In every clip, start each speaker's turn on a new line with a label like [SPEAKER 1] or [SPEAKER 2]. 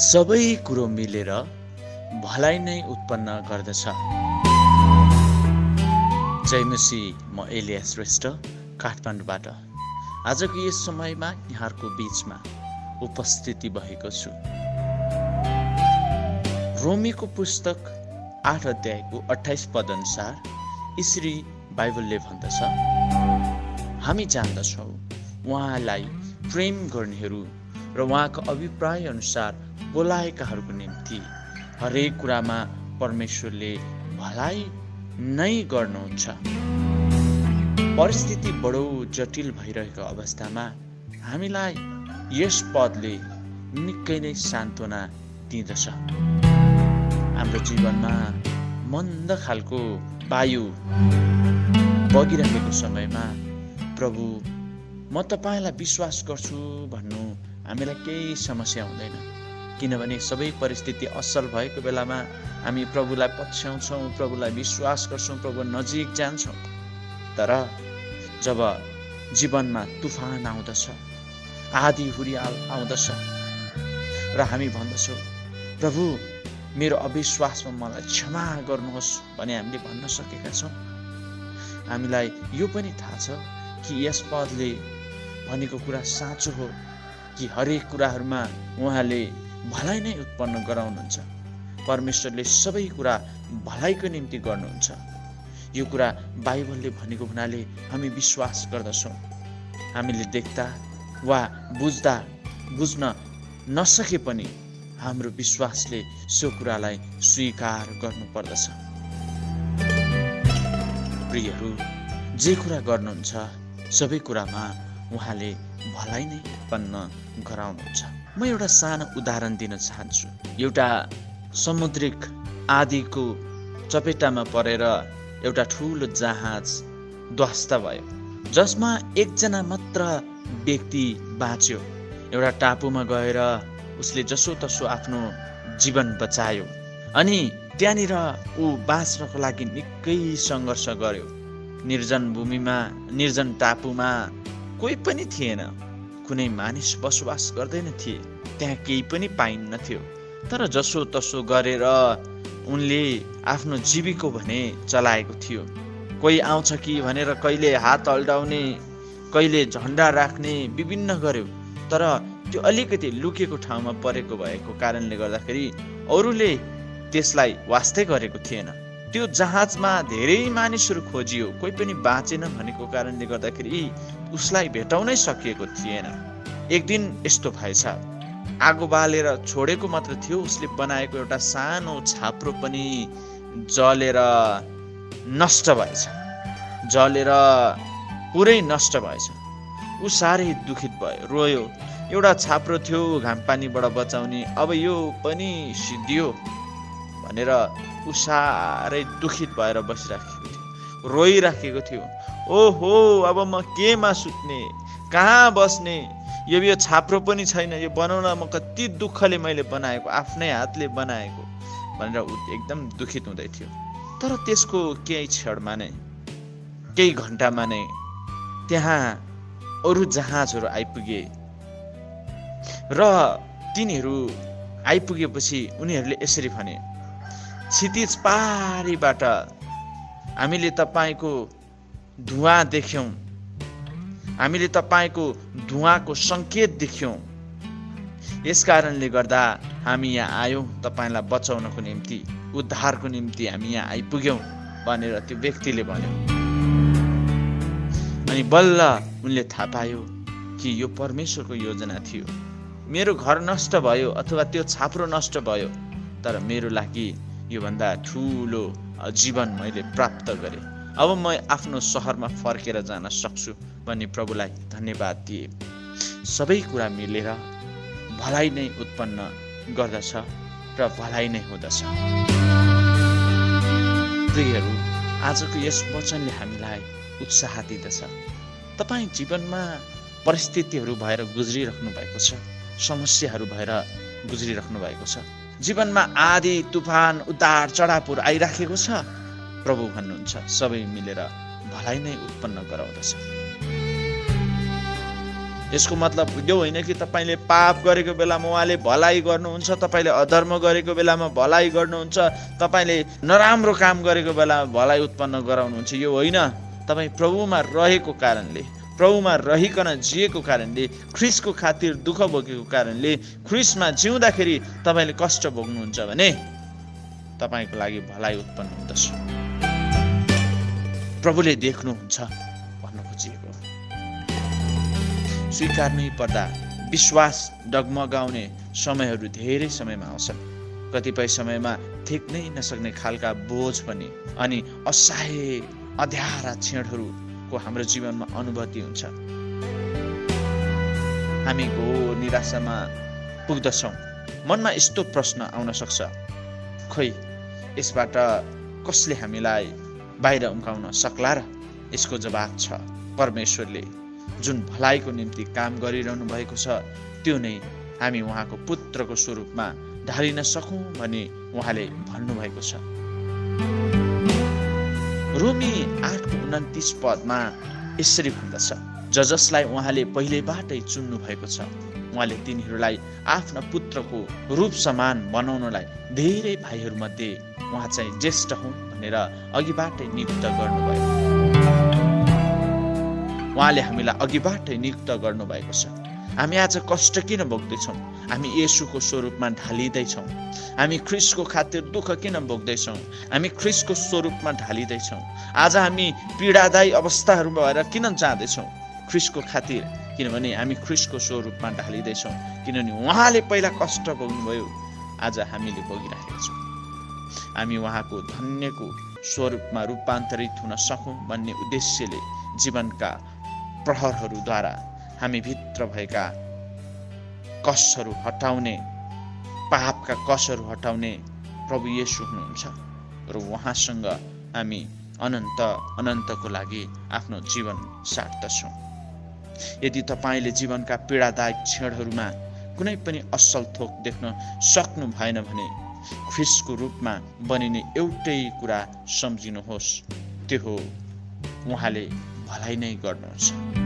[SPEAKER 1] सबै कुरो मिलेर भलाइ नै उत्पन्न गर्दछ। जय मसीह, म एलिया श्रेष्ठ काठमाडौँबाट आजको यस समयमा यहाँहरूको बीचमा उपस्थिति भएको छु। रोमीको पुस्तक 8 अध्यायको 28 पद अनुसार यसरी बाइबलले भन्दछ, हामी जान्दछौँ उहाँलाई प्रेम गर्नेहरू र उहाँको अभिप्राय अनुसार बोलाएकाहरूको निम्ति हरेक कुरामा परमेश्वरले भलाइ नै गर्नुहुन्छ। परिस्थिति बडो जटिल भइरहेको अवस्थामा हामीलाई यस पदले निकै नै सान्त्वना दिँदछ। हाम्रो जीवनमा मन्द खालको वायु बगिरहेको समयमा प्रभु म तपाईलाई विश्वास गर्छु भन्नु हामीलाई केही समस्या हुँदैन, किनभने सबै परिस्थिति असल भएको बेलामा हामी प्रभुलाई पछ्याउँछौँ, प्रभुलाई विश्वास गर्छौँ, प्रभु नजिक जान्छौँ। तर जब जीवनमा तुफान आउँदछ, आँधी हुरियाल आउँदछ र हामी भन्दछौँ प्रभु मेरो अविश्वासमा मलाई क्षमा गर्नुहोस् भने हामीले भन्न सकेका छौँ। हामीलाई यो पनि थाहा छ कि यस पदले भनेको कुरा साँचो हो कि हरेक कुराहरूमा उहाँले भलाइ नै उत्पन्न गराउनुहुन्छ। परमेश्वरले सबै कुरा भलाइको निम्ति गर्नुहुन्छ। यो कुरा बाइबलले भनेको हुनाले हामी विश्वास गर्दछौँ। हामीले देख्दा वा बुझ्न नसके पनि हाम्रो विश्वासले सो कुरालाई स्वीकार गर्नुपर्दछ। प्रियहरू, जे कुरा गर्नुहुन्छ सबै कुरामा उहाँले भलाइ नै उत्पन्न गराउनुहुन्छ। म एउटा सानो उदाहरण दिन चाहन्छु। एउटा समुद्रिक आँधीको चपेटामा परेर एउटा ठुलो जहाज ध्वस्त भयो, जसमा एकजना मात्र व्यक्ति बाँच्यो। एउटा टापुमा गएर उसले जसोतसो आफ्नो जीवन बचायो अनि त्यहाँनिर ऊ बाँच्नको लागि निकै सङ्घर्ष गर्यो। निर्जन भूमिमा, निर्जन टापुमा कोही पनि थिएन, कुनै मानिस बसोबास गर्दैन थिए, त्यहाँ केही पनि पाइन्न थियो। तर जसो तसो गरेर उनले आफ्नो जीविका भने चलाएको थियो। कोही आउँछ कि भनेर कहिले हात अल्डाउने, कहिले झन्डा राख्ने विभिन्न गर्यो। तर त्यो अलिकति लुकेको ठाउँमा परेको भएको कारणले गर्दाखेरि अरूले त्यसलाई वास्तै गरेको थिएन। त्यो जहाजमा धेरै मानिसहरू खोजियो, कोही पनि बाँचेन भनेको कारणले गर्दाखेरि उसलाई भेटाउनै सकिएको थिएन। एक दिन यस्तो भएछ, आगो बालेर छोडेको मात्र थियो, उसले बनाएको एउटा सानो छाप्रो पनि जलेर नष्ट भएछ, जलेर पुरै नष्ट भएछ। ऊ साह्रै दुखित भयो, रोयो। एउटा छाप्रो थियो घाम पानीबाट बचाउने, अब यो पनि सिद्धियो भनेर ऊ साह्रै दुखित भएर बसिराखेको थियो, रोइराखेको थियो। ओहो, अब म केमा सुत्ने, कहाँ बस्ने, यो छाप्रो पनि छैन, यो बनाउन म कति दुःखले मैले बनाएको, आफ्नै हातले बनाएको भनेर ऊ एकदम दुखित हुँदै थियो। तर त्यसको केही क्षणमा नै, केही घन्टामा नै त्यहाँ अरू जहाजहरू आइपुगे र तिनीहरू आइपुगेपछि उनीहरूले यसरी भने, क्षितिज पारीबाट हामीले तपाईँको धुवाँ देख्यौँ, हामीले तपाईँको धुवाँको सङ्केत देख्यौँ, यस कारणले गर्दा हामी यहाँ आयौँ तपाईँलाई बचाउनको निम्ति, उद्धारको निम्ति हामी यहाँ आइपुग्यौँ भनेर त्यो व्यक्तिले भन्यो। अनि बल्ल उनले थाहा पायो कि यो परमेश्वरको योजना थियो। मेरो घर नष्ट भयो अथवा त्यो छाप्रो नष्ट भयो, तर मेरो लागि योभन्दा ठुलो जीवन मैले प्राप्त गरेँ। अब म आफ्नो सहरमा फर्केर जान सक्छु भन्ने प्रभुलाई धन्यवाद दिए। सबै कुरा मिलेर भलाइ नै उत्पन्न गर्दछ र भलाइ नै हुँदछ। प्रियहरू, आजको यस वचनले हामीलाई उत्साह दिँदछ। तपाईँ जीवनमा परिस्थितिहरू भएर गुज्रिराख्नु भएको छ, समस्याहरू भएर गुज्रिराख्नु भएको छ, जीवनमा आँधी तुफान उतार चढावहरू आइराखेको छ। प्रभु भन्नुहुन्छ सबै मिलेर भलाइ नै उत्पन्न गराउँदछ। यसको मतलब यो होइन कि तपाईँले पाप गरेको बेलामा उहाँले भलाइ गर्नुहुन्छ, तपाईँले अधर्म गरेको बेलामा भलाइ गर्नुहुन्छ, तपाईँले नराम्रो काम गरेको बेलामा भलाइ उत्पन्न गराउनुहुन्छ, यो होइन। तपाईँ प्रभुमा रहेको कारणले, प्रभुमा रहिकन जिएको कारणले, ख्रिस्टको खातिर दुःख भोगेको कारणले, ख्रिस्टमा जिउँदाखेरि तपाईँले कष्ट भोग्नुहुन्छ भने तपाईँको लागि भलाइ उत्पन्न हुँदछ। प्रभुले देख्नुहुन्छ भन्न खोजिएको। स्वीकार्नै पर्दा विश्वास डगमगाउने समयहरू धेरै समयमा आउँछन्। कतिपय समयमा थेक्नै नसक्ने खालका बोझ पनि अनि असहाय अध्यारा क्षणहरूको हाम्रो जीवनमा अनुभूति हुन्छ। हामी घोर निराशामा पुग्दछौँ। मनमा यस्तो प्रश्न आउन सक्छ, खोइ यसबाट कसले हामीलाई बाहिर उम्काउन सक्ला र? यसको जवाब छ, परमेश्वरले जुन भलाइको निम्ति काम गरिरहनु भएको छ त्यो नै हामी उहाँको पुत्रको स्वरूपमा ढालिन सकौँ भनी उहाँले भन्नुभएको छ। रोमी 8:29 पदमा यसरी भन्दछ, जसलाई उहाँले पहिलेबाटै चुन्नु भएको छ, उहाँले तिनीहरूलाई आफ्ना पुत्रको रूप समान बनाउनलाई धेरै भाइहरूमध्ये उहाँ चाहिँ ज्येष्ठ हुन् भनेर अघिबाटै नियुक्त गर्नुभयो। उहाँले हामीलाई अघिबाटै नियुक्त गर्नुभएको छ। हामी आज कष्ट किन भोग्दैछौँ? हामी येशूको स्वरूपमा ढालिँदैछौँ। हामी ख्रिस्टको खातिर दुःख किन भोग्दैछौँ? हामी ख्रिस्टको स्वरूपमा ढालिँदैछौँ। आज हामी पीडादायी अवस्थाहरू भएर किन जाँदैछौँ? ख्रिस्टको खातिर, किनभने हामी ख्रिस्टको स्वरूपमा ढालिँदैछौँ। किनभने उहाँले पहिला कष्ट भोग्नुभयो, आज हामीले भोगिरहेका छौँ। हामी उहाँको धन्यको स्वरूपमा रूपान्तरित हुन सकौँ भन्ने उद्देश्यले जीवनका प्रहरहरूद्वारा हामी भित्र भएका कसहरू हटाउने, पापका कसहरू हटाउने प्रभु येशू हुनुहुन्छ र उहाँसँग हामी अनन्तको लागि आफ्नो जीवन साट्दछौँ। यदि तपाईँले जीवनका पीडादायक क्षणहरूमा कुनै पनि असल थोक देख्न सक्नु भएन भने ख्रिस्टको रूपमा बनिने एउटै कुरा सम्झिनुहोस्, त्यो हो उहाँले भलाइ नै गर्नुहुन्छ।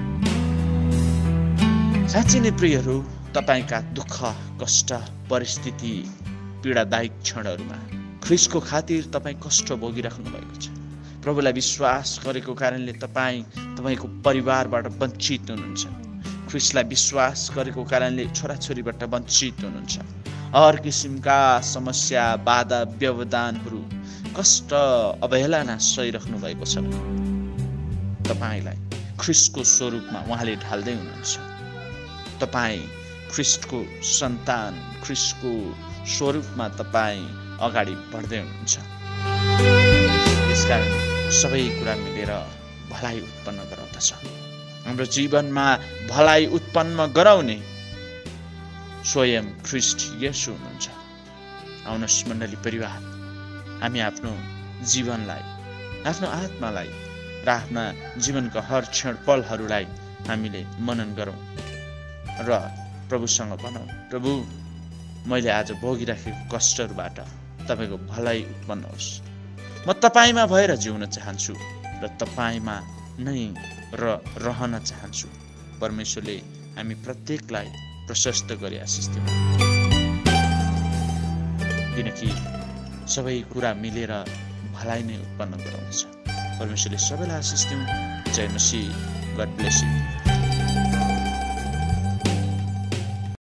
[SPEAKER 1] साँच्चै नै प्रियहरू, तपाईँका दुःख, कष्ट, परिस्थिति, पीडादायक क्षणहरूमा ख्रिस्टको खातिर तपाईँ कष्ट भोगिराख्नु भएको छ। प्रभुलाई विश्वास गरेको कारणले तपाईँको परिवारबाट वञ्चित हुनुहुन्छ। ख्रिस्टलाई विश्वास गरेको कारणले छोराछोरीबाट वञ्चित हुनुहुन्छ। हर किसिमका समस्या, बाधा, व्यवधानहरू, कष्ट, अवहेलना सहिराख्नु भएको छ। तपाईँलाई ख्रिस्टको स्वरूपमा उहाँले ढाल्दै हुनुहुन्छ। तपाईँ ख्रिस्टको सन्तान, ख्रिस्टको स्वरूपमा तपाईँ अगाडि बढ्दै हुनुहुन्छ। यसकारण सबै कुरा मिलेर भलाइ उत्पन्न गराउँदछ। हाम्रो जीवनमा भलाइ उत्पन्न गराउने स्वयं ख्रिस्ट येशू हुनुहुन्छ। आउनुहोस् मण्डली परिवार, हामी आफ्नो जीवनलाई, आफ्नो आत्मालाई र आफ्ना जीवनका हर क्षण पलहरूलाई हामीले मनन गरौँ र प्रभुसँग भनौँ, प्रभु मैले आज भोगिराखेको कष्टहरूबाट तपाईँको भलाइ उत्पन्न होस्। म तपाईँमा भएर जिउन चाहन्छु र तपाईँमा नै रहन चाहन्छु। परमेश्वरले हामी प्रत्येकलाई प्रशस्त गरी आशिष दिउँ, किनकि सबै कुरा मिलेर भलाइ नै उत्पन्न गराउँछ। परमेश्वरले सबैलाई आशिष दिउँ। जय मसीह। God bless you.